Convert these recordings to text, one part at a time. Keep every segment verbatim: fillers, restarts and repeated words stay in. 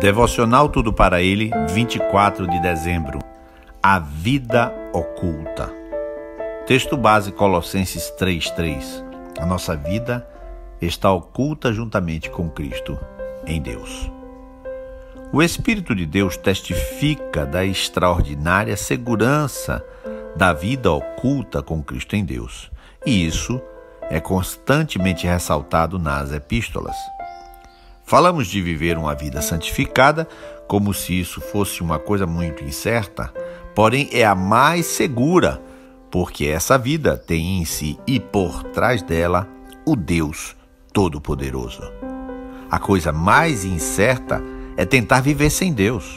Devocional Tudo para Ele, vinte e quatro de dezembro. A vida oculta. Texto base Colossenses três, três. A nossa vida está oculta juntamente com Cristo em Deus. O Espírito de Deus testifica da extraordinária segurança da vida oculta com Cristo em Deus. E isso é constantemente ressaltado nas epístolas. Falamos de viver uma vida santificada como se isso fosse uma coisa muito incerta, porém é a mais segura, porque essa vida tem em si e por trás dela o Deus Todo-Poderoso. A coisa mais incerta é tentar viver sem Deus.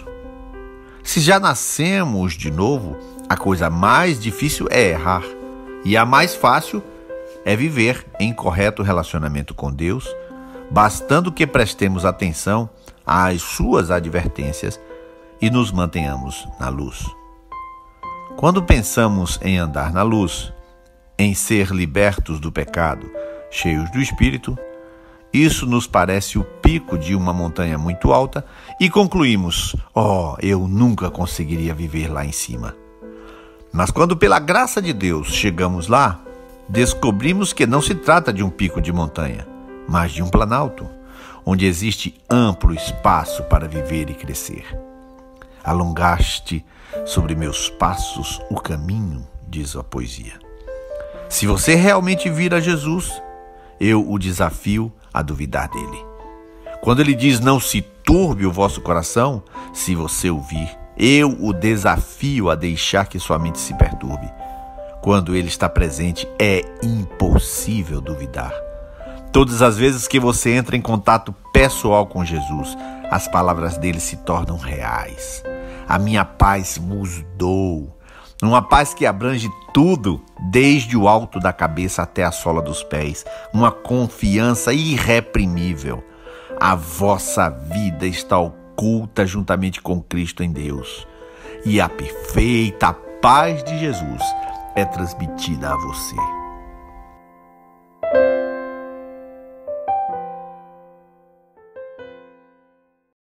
Se já nascemos de novo, a coisa mais difícil é errar, e a mais fácil é viver em correto relacionamento com Deus, bastando que prestemos atenção às suas advertências e nos mantenhamos na luz. Quando pensamos em andar na luz, em ser libertos do pecado, cheios do Espírito, isso nos parece o pico de uma montanha muito alta e concluímos: oh, eu nunca conseguiria viver lá em cima. Mas quando pela graça de Deus chegamos lá, descobrimos que não se trata de um pico de montanha, mas de um planalto, onde existe amplo espaço para viver e crescer. Alongaste sobre meus passos o caminho, diz a poesia. Se você realmente vir a Jesus, eu o desafio a duvidar dele. Quando ele diz não se turbe o vosso coração, se você ouvir, eu o desafio a deixar que sua mente se perturbe. Quando ele está presente, é impossível duvidar. Todas as vezes que você entra em contato pessoal com Jesus, as palavras dele se tornam reais. A minha paz vos dou. Uma paz que abrange tudo, desde o alto da cabeça até a sola dos pés. Uma confiança irreprimível. A vossa vida está oculta juntamente com Cristo em Deus. E a perfeita paz de Jesus é transmitida a você.